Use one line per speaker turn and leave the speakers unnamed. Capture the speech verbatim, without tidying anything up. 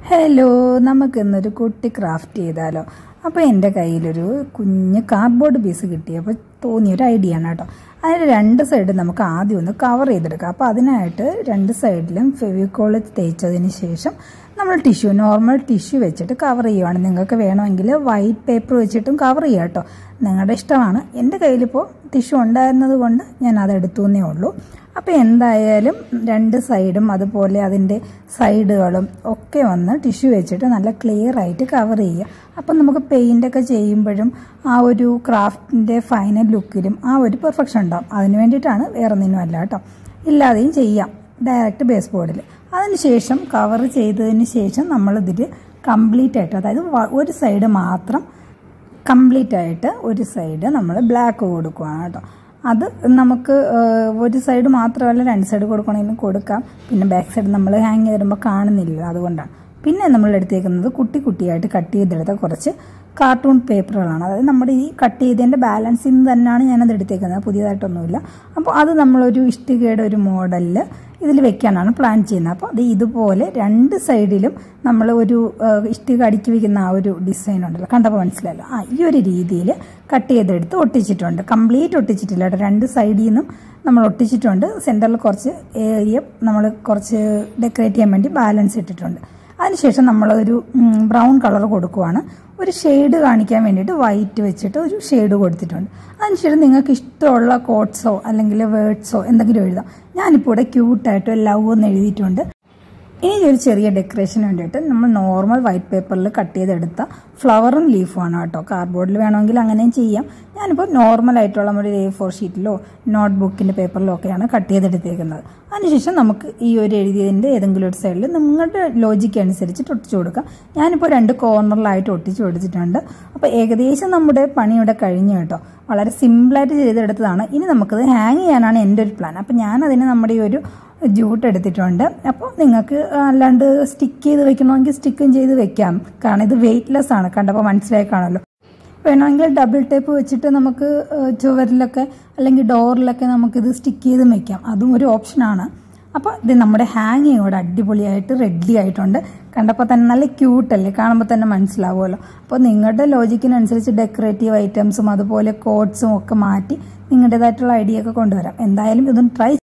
Hello, നമുക്കിന്നൊരു കുട്ടി craft ചെയ്താലോ. അപ്പോൾ എൻ്റെ കയ്യിലൊരു കുഞ്ഞ് കാർഡ്ബോർഡ് പീസ് കിട്ടിയപ്പോൾ തോന്നിയൊരു ഐഡിയ ആണ് കേട്ടോ. അതിന് രണ്ട് സൈഡ് നമുക്ക് ആദ്യം ഒന്ന് കവർ ചെയ്തെടുക്കാം. അപ്പോൾ അതിനായിട്ട് രണ്ട് സൈഡിലും ഫെവിക്കോൾ തേച്ചതിന് ശേഷം നമ്മൾ ടിഷ്യൂ നോർമൽ ടിഷ്യൂ വെച്ചിട്ട് കവർ ചെയ്യുവാണ്. നിങ്ങൾക്ക് വേണമെങ്കിൽ വൈറ്റ് പേപ്പർ വെച്ചിട്ടും കവർ ചെയ്യാം കേട്ടോ, നിങ്ങളുടെ ഇഷ്ടമാണ്. എൻ്റെ കയ്യിലിപ്പോൾ ടിഷ്യൂ ഉണ്ടായിരുന്നത് കൊണ്ട് ഞാൻ അതെടുത്തു എന്നേ ഉള്ളൂ. അപ്പോൾ എന്തായാലും രണ്ട് സൈഡും അതുപോലെ അതിൻ്റെ സൈഡുകളും ഒക്കെ വന്ന് ടിഷ്യൂ വെച്ചിട്ട് നല്ല ക്ലിയർ ആയിട്ട് കവർ ചെയ്യുക. അപ്പം നമുക്ക് പെയിൻ്റൊക്കെ ചെയ്യുമ്പോഴും ആ ഒരു ക്രാഫ്റ്റിൻ്റെ ഫൈനൽ ലുക്കിലും ആ ഒരു പെർഫെക്ഷൻ ഉണ്ടാവും. അതിന് വേണ്ടിയിട്ടാണ്, വേറെ ഒന്നിനും അല്ല കേട്ടോ. ഇല്ലാതെയും ചെയ്യാം ഡയറക്റ്റ് ബേസ് ബോർഡിൽ. അതിനുശേഷം കവർ ചെയ്തതിന് ശേഷം നമ്മളിതിൽ കംപ്ലീറ്റ് ആയിട്ട്, അതായത് ഒരു സൈഡ് മാത്രം കംപ്ലീറ്റ് ആയിട്ട് ഒരു സൈഡ് നമ്മൾ ബ്ലാക്ക് കൊടുക്കുകയാണ് കേട്ടോ. അത് നമുക്ക് ഒരു സൈഡ് മാത്രമല്ല രണ്ട് സൈഡ് കൊടുക്കണമെങ്കിലും കൊടുക്കാം. പിന്നെ ബാക്ക് സൈഡ് നമ്മൾ ഹാങ് ചെയ്ത് വരുമ്പോൾ കാണുന്നില്ല, അതുകൊണ്ടാണ്. പിന്നെ നമ്മൾ എടുത്തേക്കുന്നത് കുട്ടി കുട്ടിയായിട്ട് കട്ട് ചെയ്തെടുത്ത കുറച്ച് കാർട്ടൂൺ പേപ്പറുകളാണ്. അതായത് നമ്മുടെ ഈ കട്ട് ചെയ്തതിൻ്റെ ബാലൻസിൽ നിന്ന് തന്നെയാണ് ഞാനത് എടുത്തേക്കുന്നത്, പുതിയതായിട്ടൊന്നുമില്ല. അപ്പോൾ അത് നമ്മളൊരു ഇഷ്ടികയുടെ ഒരു മോഡലിൽ ഇതിൽ വെക്കാനാണ് പ്ലാൻ ചെയ്യുന്നത്. അപ്പോൾ അത് ഇതുപോലെ രണ്ട് സൈഡിലും നമ്മൾ ഒരു ഇഷ്ടിക അടുക്കി വയ്ക്കുന്ന ആ ഒരു ഡിസൈൻ ഉണ്ടല്ലോ, കണ്ടപ്പോൾ മനസ്സിലായല്ലോ. ആ ഈ ഒരു രീതിയിൽ കട്ട് ചെയ്തെടുത്ത് ഒട്ടിച്ചിട്ടുണ്ട്. കംപ്ലീറ്റ് ഒട്ടിച്ചിട്ടില്ല കേട്ടോ, രണ്ട് സൈഡിൽ നിന്നും നമ്മൾ ഒട്ടിച്ചിട്ടുണ്ട്. സെൻറ്ററിൽ കുറച്ച് ഏരിയ നമ്മൾ കുറച്ച് ഡെക്കറേറ്റ് ചെയ്യാൻ വേണ്ടി ബാലൻസ് ഇട്ടിട്ടുണ്ട്. അതിനുശേഷം നമ്മളൊരു ബ്രൗൺ കളർ കൊടുക്കുവാണ്. ഒരു ഷെയ്ഡ് കാണിക്കാൻ വേണ്ടിയിട്ട് വൈറ്റ് വെച്ചിട്ട് ഒരു ഷെയ്ഡ് കൊടുത്തിട്ടുണ്ട്. അതിനുശേഷം നിങ്ങൾക്ക് ഇഷ്ടമുള്ള കോട്ട്സോ അല്ലെങ്കിൽ വേർഡ്സോ എന്തെങ്കിലും എഴുതാം. ഞാനിപ്പോൾ ഇവിടെ ക്യൂട്ടായിട്ട് ലവ് എന്ന് എഴുതിയിട്ടുണ്ട്. ഇനി ഒരു ചെറിയ ഡെക്കറേഷന് വേണ്ടിയിട്ട് നമ്മൾ നോർമൽ വൈറ്റ് പേപ്പറിൽ കട്ട് ചെയ്തെടുത്ത ഫ്ലവറും ലീഫുമാണ് കേട്ടോ. കാർഡ്ബോർഡിൽ വേണമെങ്കിൽ അങ്ങനെയും ചെയ്യാം. ഞാനിപ്പോൾ നോർമലായിട്ടുള്ള നമ്മുടെ എ ഫോർ ഷീറ്റിലോ നോട്ട് ബുക്കിൻ്റെ പേപ്പറിലോ ഒക്കെയാണ് കട്ട് ചെയ്തെടുത്തേക്കുന്നത്. അതിനുശേഷം നമുക്ക് ഈ ഒരു എഴുതിയതിൻ്റെ ഏതെങ്കിലും ഒരു സൈഡിൽ നിങ്ങളുടെ ലോജിക്ക് അനുസരിച്ചിട്ട് ഒട്ടിച്ചു കൊടുക്കാം. ഞാനിപ്പോൾ രണ്ട് കോർണറിലായിട്ട് ഒട്ടിച്ചു കൊടുത്തിട്ടുണ്ട്. അപ്പോൾ ഏകദേശം നമ്മുടെ പണിയുടെ കഴിഞ്ഞു കേട്ടോ. വളരെ സിമ്പിളായിട്ട് ചെയ്തെടുത്തതാണ്. ഇനി നമുക്കത് ഹാങ് ചെയ്യാനാണ് എൻ്റെ ഒരു പ്ലാൻ. അപ്പോൾ ഞാനതിന് നമ്മുടെ ഈ ഒരു ജൂട്ട് എടുത്തിട്ടുണ്ട്. അപ്പോൾ നിങ്ങൾക്ക് അല്ലാണ്ട് സ്റ്റിക്ക് ചെയ്ത് വെക്കണമെങ്കിൽ സ്റ്റിക്കും ചെയ്ത് വെക്കാം, കാരണം ഇത് വെയ്റ്റ്ലെസ് ആണ്, കണ്ടപ്പോൾ മനസ്സിലായി കാണുമല്ലോ. വേണമെങ്കിൽ ഡബിൾ ടേപ്പ് വെച്ചിട്ട് നമുക്ക് ചുവരിലൊക്കെ അല്ലെങ്കിൽ ഡോറിലൊക്കെ നമുക്കിത് സ്റ്റിക്ക് ചെയ്ത് വെക്കാം, അതും ഒരു ഓപ്ഷനാണ്. അപ്പോൾ ഇത് നമ്മുടെ ഹാങ്ങിങ് കൂടെ അടിപൊളിയായിട്ട് റെഡി ആയിട്ടുണ്ട്. കണ്ടപ്പോൾ തന്നെ നല്ല ക്യൂട്ടല്ലേ, കാണുമ്പോൾ തന്നെ മനസ്സിലാവുമല്ലോ. അപ്പോൾ നിങ്ങളുടെ ലോജിക്കിനനുസരിച്ച് ഡെക്കറേറ്റീവ് ഐറ്റംസും അതുപോലെ കോട്ട്സും ഒക്കെ മാറ്റി നിങ്ങളുടേതായിട്ടുള്ള ഐഡിയ ഒക്കെ കൊണ്ടുവരാം. എന്തായാലും ഇതൊന്ന് ട്രൈ